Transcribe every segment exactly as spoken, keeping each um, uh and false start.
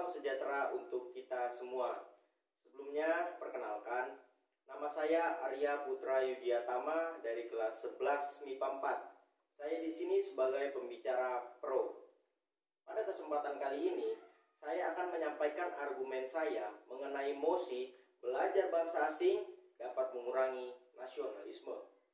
sejahtera untuk kita semua. Sebelumnya, perkenalkan, nama saya Arya Putra Yudiatama dari kelas sebelas M I P A empat. Saya di sini sebagai pembicara pro. Pada kesempatan kali ini, saya akan menyampaikan argumen saya mengenai mosi belajar bahasa asing dapat mengurangi nasionalisme.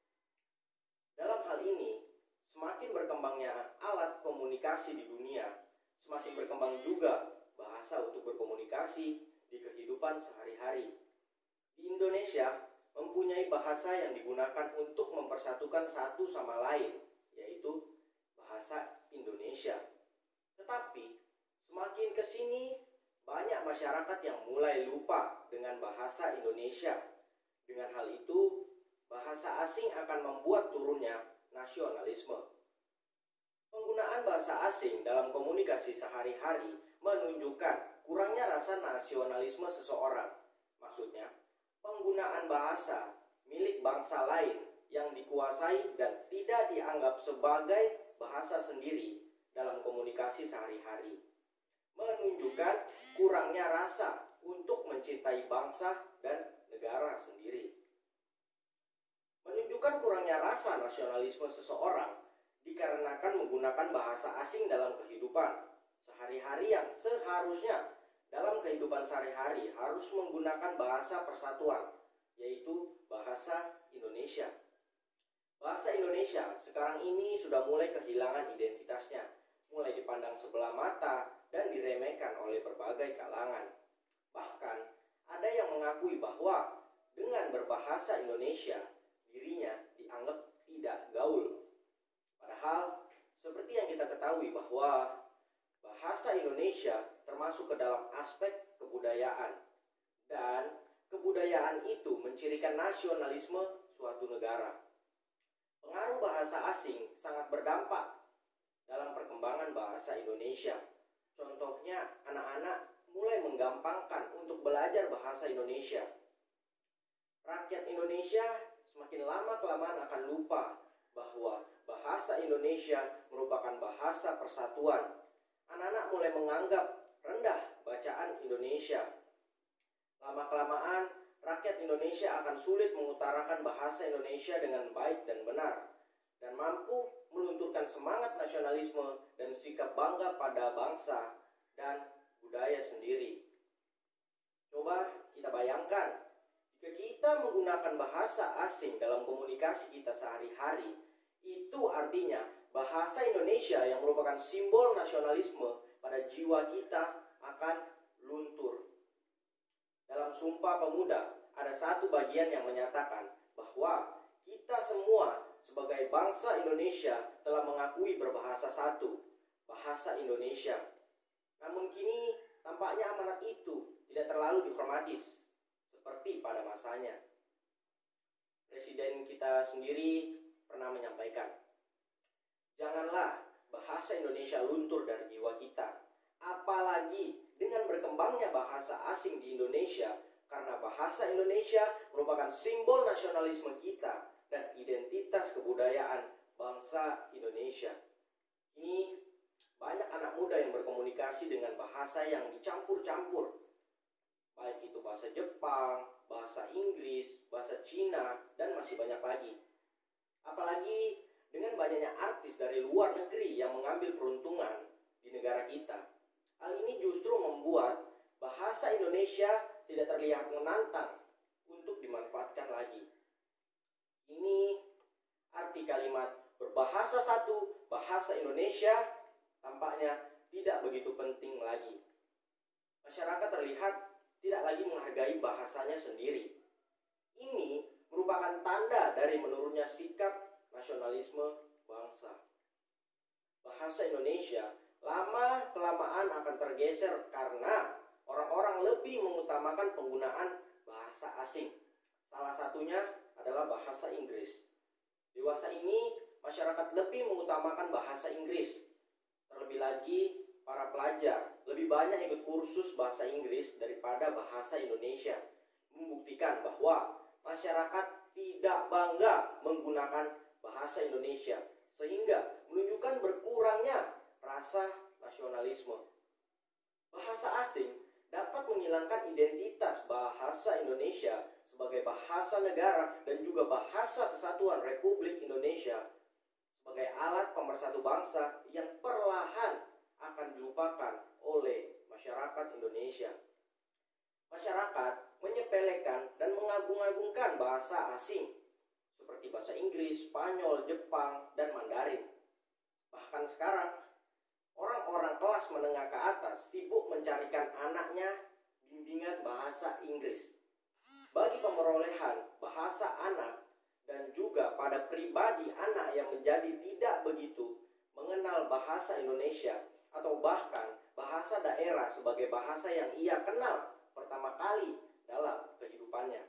Dalam hal ini, semakin berkembangnya alat komunikasi di dunia, semakin berkembang juga bahasa untuk berkomunikasi di kehidupan sehari-hari. Di Indonesia, mempunyai bahasa yang digunakan untuk mempersatukan satu sama lain, yaitu bahasa Indonesia. Tetapi, semakin ke sini, banyak masyarakat yang mulai lupa dengan bahasa Indonesia. Dengan hal itu, bahasa asing akan membuat turunnya nasionalisme. Penggunaan bahasa asing dalam komunikasi sehari-hari menunjukkan kurangnya rasa nasionalisme seseorang. Maksudnya, penggunaan bahasa milik bangsa lain yang dikuasai dan tidak dianggap sebagai bahasa sendiri dalam komunikasi sehari-hari menunjukkan kurangnya rasa untuk mencintai bangsa dan negara sendiri. Menunjukkan kurangnya rasa nasionalisme seseorang dikarenakan menggunakan bahasa asing dalam kehidupan sehari-hari yang seharusnya dalam kehidupan sehari-hari harus menggunakan bahasa persatuan, yaitu bahasa Indonesia. Bahasa Indonesia sekarang ini sudah mulai kehilangan identitasnya, mulai dipandang sebelah mata dan diremehkan oleh berbagai kalangan. Bahkan ada yang mengakui bahwa dengan berbahasa Indonesia dirinya dianggap tidak gaul. Padahal seperti yang kita ketahui bahwa bahasa Indonesia termasuk ke dalam aspek kebudayaan, dan kebudayaan itu mencirikan nasionalisme suatu negara. Pengaruh bahasa asing sangat berdampak dalam perkembangan bahasa Indonesia. Contohnya, anak-anak mulai menggampangkan untuk belajar bahasa Indonesia. Rakyat Indonesia semakin lama-kelamaan akan lupa bahwa bahasa Indonesia merupakan bahasa persatuan. Anak-anak mulai menganggap rendah bacaan Indonesia. Lama-kelamaan, rakyat Indonesia akan sulit mengutarakan bahasa Indonesia dengan baik dan benar, dan mampu melunturkan semangat nasionalisme dan sikap bangga pada bangsa dan budaya sendiri. Coba kita bayangkan, jika kita menggunakan bahasa asing dalam komunikasi kita sehari-hari, itu artinya bahasa Indonesia yang merupakan simbol nasionalisme pada jiwa kita akan luntur. Dalam Sumpah Pemuda, ada satu bagian yang menyatakan bahwa kita semua sebagai bangsa Indonesia telah mengakui berbahasa satu, bahasa Indonesia. Namun kini tampaknya amanat itu tidak terlalu dihormati seperti pada masanya. Presiden kita sendiri pernah menyampaikan, janganlah bahasa Indonesia luntur dari jiwa kita. Apalagi dengan berkembangnya bahasa asing di Indonesia, karena bahasa Indonesia merupakan simbol nasionalisme kita dan identitas kebudayaan bangsa Indonesia. Ini banyak anak muda yang berkomunikasi dengan bahasa yang dicampur-campur, baik itu bahasa Jepang, bahasa Inggris, bahasa Cina, dan masih banyak lagi. Apalagi dengan banyaknya artis dari luar negeri yang mengambil peruntungan di negara kita. Hal ini justru membuat bahasa Indonesia tidak terlihat menantang untuk dimanfaatkan lagi. Ini arti kalimat berbahasa satu, bahasa Indonesia tampaknya tidak begitu penting lagi. Masyarakat terlihat tidak lagi menghargai bahasanya sendiri. Ini merupakan tanda dari menurunnya sikap nasionalisme bangsa. Bahasa Indonesia lama-kelamaan akan tergeser karena orang-orang lebih mengutamakan penggunaan bahasa asing. Salah satunya adalah bahasa Inggris. Dewasa ini, masyarakat lebih mengutamakan bahasa Inggris. Terlebih lagi, para pelajar lebih banyak ikut kursus bahasa Inggris daripada bahasa Indonesia. Membuktikan bahwa masyarakat tidak bangga menggunakan bahasa Indonesia, sehingga menunjukkan berkurangnya rasa nasionalisme. Bahasa asing dapat menghilangkan identitas bahasa Indonesia sebagai bahasa negara dan juga bahasa kesatuan Republik Indonesia sebagai alat pemersatu bangsa yang perlahan akan dilupakan oleh masyarakat Indonesia. Masyarakat menyepelekan dan mengagung-agungkan bahasa asing seperti bahasa Inggris, Spanyol, Jepang, dan Mandarin. Bahkan sekarang, orang-orang kelas menengah ke atas sibuk mencarikan anaknya bimbingan bahasa Inggris. Bagi pemerolehan bahasa anak dan juga pada pribadi anak yang menjadi tidak begitu mengenal bahasa Indonesia atau bahkan bahasa daerah sebagai bahasa yang ia kenal pertama kali dalam kehidupannya.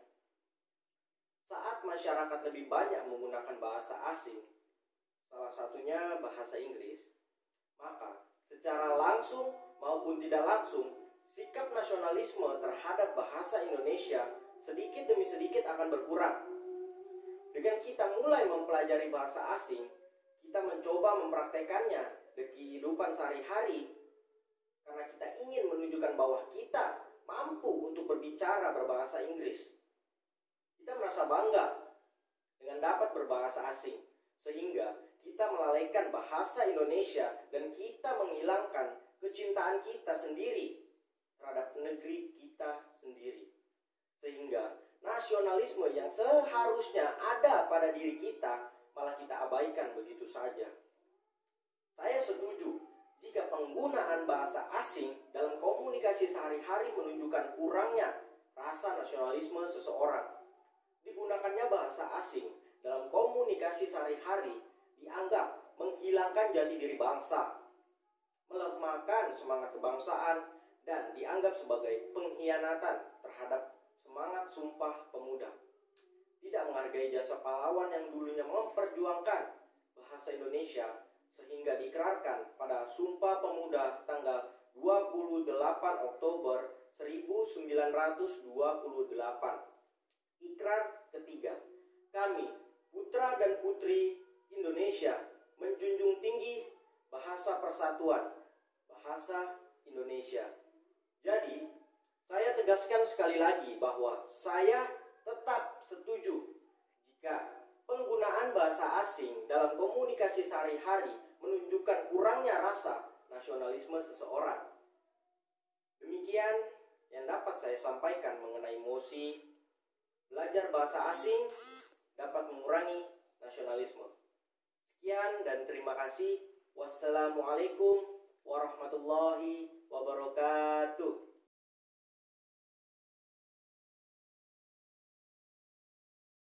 Saat masyarakat lebih banyak menggunakan bahasa asing, salah satunya bahasa Inggris, maka secara langsung maupun tidak langsung, sikap nasionalisme terhadap bahasa Indonesia sedikit demi sedikit akan berkurang. Dengan kita mulai mempelajari bahasa asing, kita mencoba mempraktekannya di kehidupan sehari-hari karena kita ingin menunjukkan bahwa kita mampu untuk berbicara berbahasa Inggris. Kita merasa bangga dengan dapat berbahasa asing, sehingga kita melalaikan bahasa Indonesia dan kita menghilangkan kecintaan kita sendiri terhadap negeri kita sendiri. Sehingga nasionalisme yang seharusnya ada pada diri kita malah kita abaikan begitu saja. Saya setuju jika penggunaan bahasa asing dalam komunikasi sehari-hari menunjukkan kurangnya rasa nasionalisme seseorang. Digunakannya bahasa asing dalam komunikasi sehari-hari dianggap menghilangkan jati diri bangsa, melemahkan semangat kebangsaan, dan dianggap sebagai pengkhianatan terhadap semangat Sumpah Pemuda. Tidak menghargai jasa pahlawan yang dulunya memperjuangkan bahasa Indonesia sehingga diikrarkan pada Sumpah Pemuda tanggal dua puluh delapan Oktober seribu sembilan ratus dua puluh delapan. Ikrar ketiga, kami, putra dan putri Indonesia, menjunjung tinggi bahasa persatuan, bahasa Indonesia. Jadi, saya tegaskan sekali lagi bahwa saya tetap setuju jika penggunaan bahasa asing dalam komunikasi sehari-hari menunjukkan kurangnya rasa nasionalisme seseorang. Demikian yang dapat saya sampaikan mengenai mosi belajar bahasa asing dapat mengurangi nasionalisme. Sekian dan terima kasih. Wassalamualaikum warahmatullahi wabarakatuh.